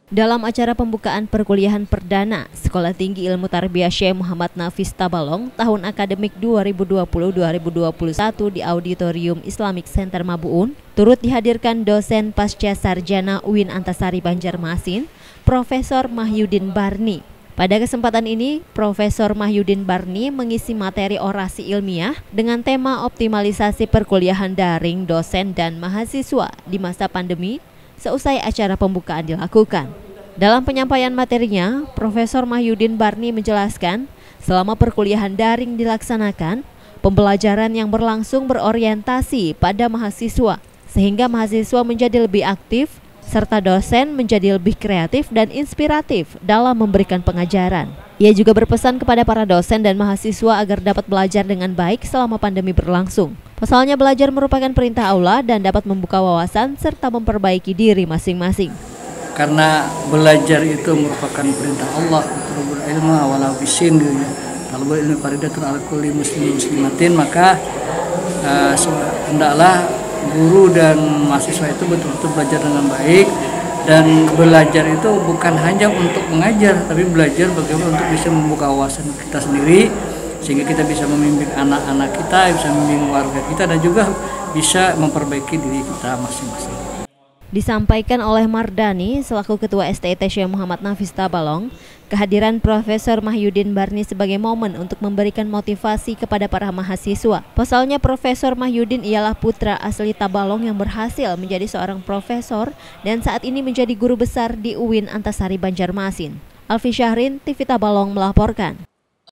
Dalam acara pembukaan perkuliahan perdana Sekolah Tinggi Ilmu Tarbiyah Syekh Muhammad Nafis Tabalong tahun akademik 2020-2021 di Auditorium Islamic Center Mabuun, turut dihadirkan dosen pasca sarjana UIN Antasari Banjarmasin, Profesor Mahyudin Barni. Pada kesempatan ini, Profesor Mahyudin Barni mengisi materi orasi ilmiah dengan tema optimalisasi perkuliahan daring dosen dan mahasiswa di masa pandemi seusai acara pembukaan dilakukan. Dalam penyampaian materinya, Profesor Mahyudin Barni menjelaskan, selama perkuliahan daring dilaksanakan, pembelajaran yang berlangsung berorientasi pada mahasiswa, sehingga mahasiswa menjadi lebih aktif, serta dosen menjadi lebih kreatif dan inspiratif dalam memberikan pengajaran. Ia juga berpesan kepada para dosen dan mahasiswa agar dapat belajar dengan baik selama pandemi berlangsung. Pasalnya belajar merupakan perintah Allah dan dapat membuka wawasan serta memperbaiki diri masing-masing. Karena belajar itu merupakan perintah Allah, talabul ilmu walau bisin gitu ya. Talabul ilmu faridatun ala kulli muslimin muslimatin, maka hendaklah guru dan mahasiswa itu betul-betul belajar dengan baik, dan belajar itu bukan hanya untuk mengajar, tapi belajar bagaimana untuk bisa membuka wawasan kita sendiri, sehingga kita bisa membimbing anak-anak kita, bisa membimbing warga kita, dan juga bisa memperbaiki diri kita masing-masing. Disampaikan oleh Mardani selaku Ketua STIT Syekh Muhammad Nafis Tabalong, kehadiran Profesor Mahyudin Barni sebagai momen untuk memberikan motivasi kepada para mahasiswa. Pasalnya Profesor Mahyudin ialah putra asli Tabalong yang berhasil menjadi seorang profesor dan saat ini menjadi guru besar di UIN Antasari Banjarmasin. Alfi Syahrin, TV Tabalong melaporkan.